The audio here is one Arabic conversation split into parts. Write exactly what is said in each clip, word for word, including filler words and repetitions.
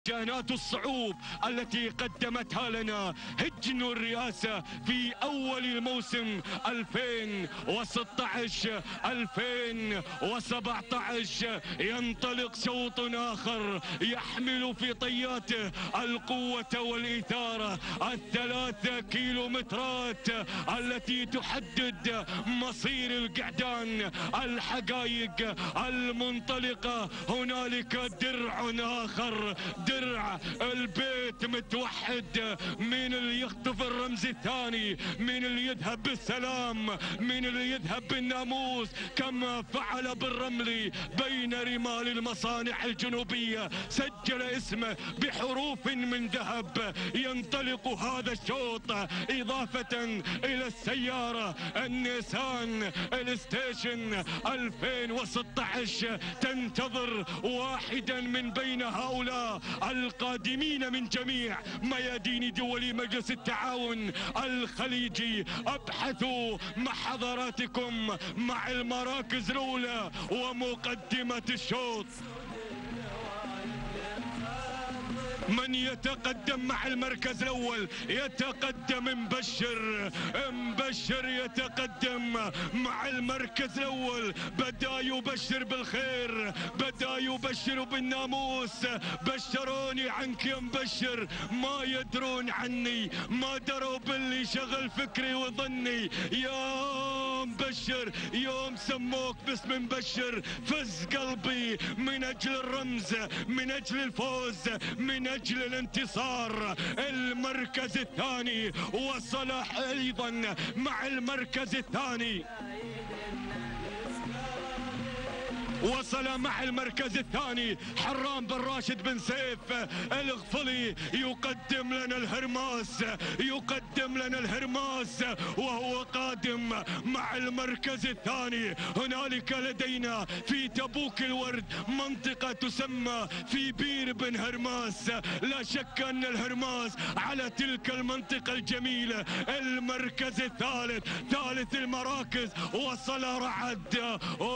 جانات الصعوب التي قدمتها لنا هجن الرئاسة في أول الموسم ألفين وستة عشر ألفين وسبعة عشر. ينطلق شوط آخر يحمل في طياته القوة والإثارة، الثلاثة كيلومترات التي تحدد مصير القعدان. الحقائق المنطلقة، هنالك درع آخر، درع البيت متوحد. من اللي يخطف الرمز الثاني، من اللي يذهب بالسلام، من اللي يذهب بالناموس كما فعل بالرمل بين رمال المصانع الجنوبية، سجل اسمه بحروف من ذهب. ينطلق هذا الشوط إضافة إلى السيارة النيسان الستيشن ألفين وستة عشر، تنتظر واحدا من بين هؤلاء القادمين من جميع ميادين دول مجلس التعاون الخليجي. ابحثوا مع حضراتكم مع المراكز الاولى ومقدمة الشوط. من يتقدم مع المركز الاول؟ يتقدم مبشر، مبشر يتقدم مع المركز الاول. بدا يبشر بالخير، بدا يبشر بالناموس. بشروني عنك يا مبشر، ما يدرون عني، ما دروا باللي شغل فكري وظني. يا مبشر يوم سموك باسم مبشر فز قلبي من اجل الرمز، من اجل الفوز، من اجل الانتصار. المركز الثاني وصل ايضا مع المركز الثاني، وصل مع المركز الثاني حرام بن راشد بن سيف الغفلي. يقدم لنا الهرماس، يقدم لنا الهرماس وهو قادم مع المركز الثاني. هنالك لدينا في تبوك الورد منطقة تسمى في بير بن هرماس. لا شك أن الهرماس على تلك المنطقة الجميلة. المركز الثالث، ثالث المراكز، وصل رعد.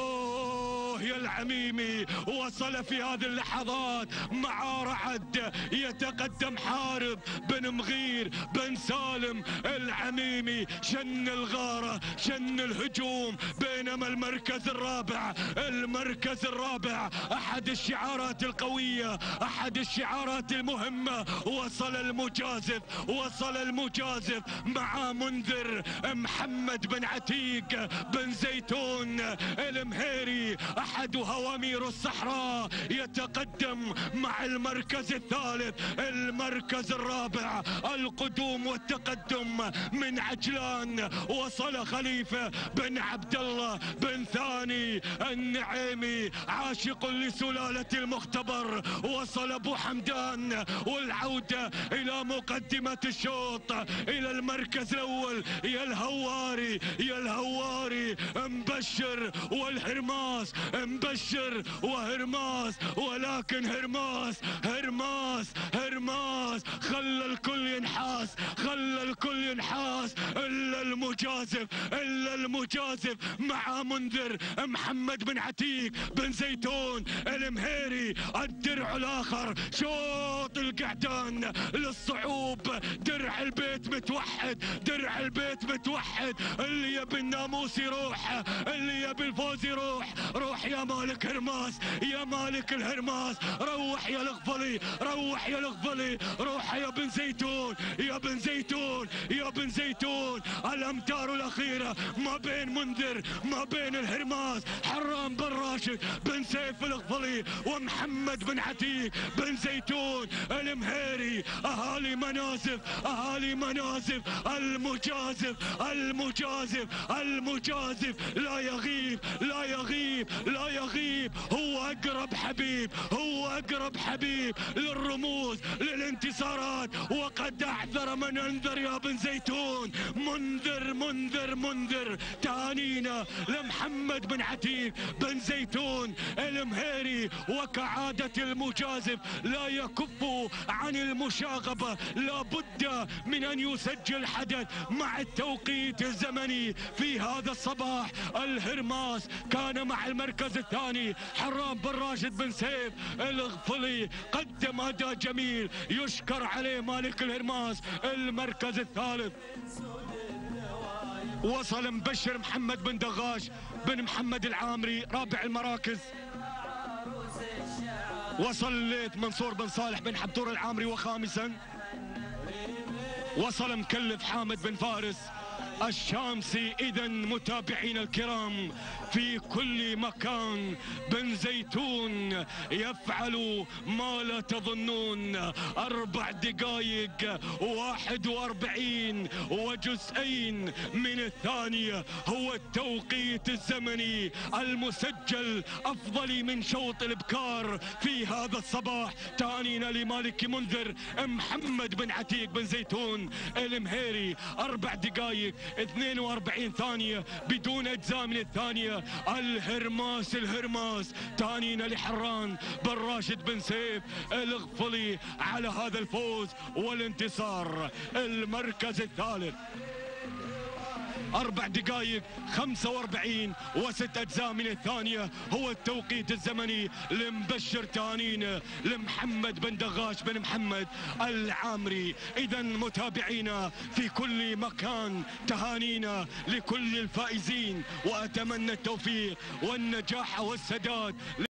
أوه يا العميمي، وصل في هذه اللحظات مع رعد. يتقدم حارب بن مغير بن سالم العميمي، شن الغارة، شن الهجوم. بينما المركز الرابع، المركز الرابع أحد الشعارات القوية، أحد الشعارات المهمة، وصل المجازف، وصل المجازف مع منذر محمد بن عتيق بن زيتون المهيري، أحد هوامير الصحراء. يتقدم مع المركز الثالث. المركز الرابع القدوم والتقدم من عجلان. وصل خليفة بن عبد الله بن ثاني النعيمي، عاشق لسلالة المختبر. وصل أبو حمدان، والعودة إلى مقدمة الشوط، إلى المركز الأول. يا الهواري، يا الهواري، مبشر والهرماس، مبشر وهرماس. ولكن هرماس، هرماس، هرماس خلى الكل ينحاس، خلى الكل ينحاس إلا المجازف، إلا المجازف مع منذر محمد بن عتيق بن زيتون المهيري. الدرع الآخر شوط القعدان للصعوب. درع البيت متوحد، درع البيت متوحد. اللي يبي الناموس يروح، اللي يبي الفوز يروح. روح يا مالك هرماس، يا مالك الهرماس. روح يا الغفلي، روح يا الغفلي. روح يا بن زيتون، يا بن زيتون، يا بن زيتون. الامتار الاخيره ما بين منذر، ما بين الهرماس حرام بن راشد بن سيف الغفلي ومحمد بن عتيق بن زيتون المهيري. اهالي منازف، اهالي منازف. المجازف، المجازف، المجازف لا يغيب، لا يغيب، لا يغيب. هو اقرب حبيب، هو اقرب حبيب للرموز، للانتصارات. وقد اعذر من انذر يا بن زيتون. منذر، منذر، منذر. تهانينا لمحمد بن عتيق بن زيتون المهيري. وكعادة المجازف لا يكف عن المشاغبة، لابد من أن يسجل حدث مع التوقيت الزمني في هذا الصباح. الهرماس كان مع المركز الثاني حرام بن راشد بن سيف الغفلي، قدم أداء جميل يشكر عليه مالك الهرماس. المركز الثالث وصل مبشر محمد بن دغاش بن محمد العامري رابع المراكز. وصل الليث منصور بن صالح بن حبتور العامري وخامسا. وصل مكلف حامد بن فارس الشامسي. إذا متابعينا الكرام في كل مكان، بن زيتون يفعل ما لا تظنون. أربع دقائق واحد وأربعين وجزئين من الثانية هو التوقيت الزمني المسجل أفضل من شوط الإبكار في هذا الصباح. تهانينا لمالك منذر محمد بن عتيق بن زيتون المهيري. أربع دقائق اثنين وأربعين ثانية بدون أجزاء من الثانية. الهرماس الهرماس تهانينا لحران بن راشد بن سيف الغفلي على هذا الفوز والانتصار. المركز الثالث أربع دقائق خمسة وأربعين وست أجزاء من الثانية هو التوقيت الزمني لمبشر تهانينا لمحمد بن دغاش بن محمد العامري. إذا متابعينا في كل مكان، تهانينا لكل الفائزين، وأتمنى التوفيق والنجاح والسداد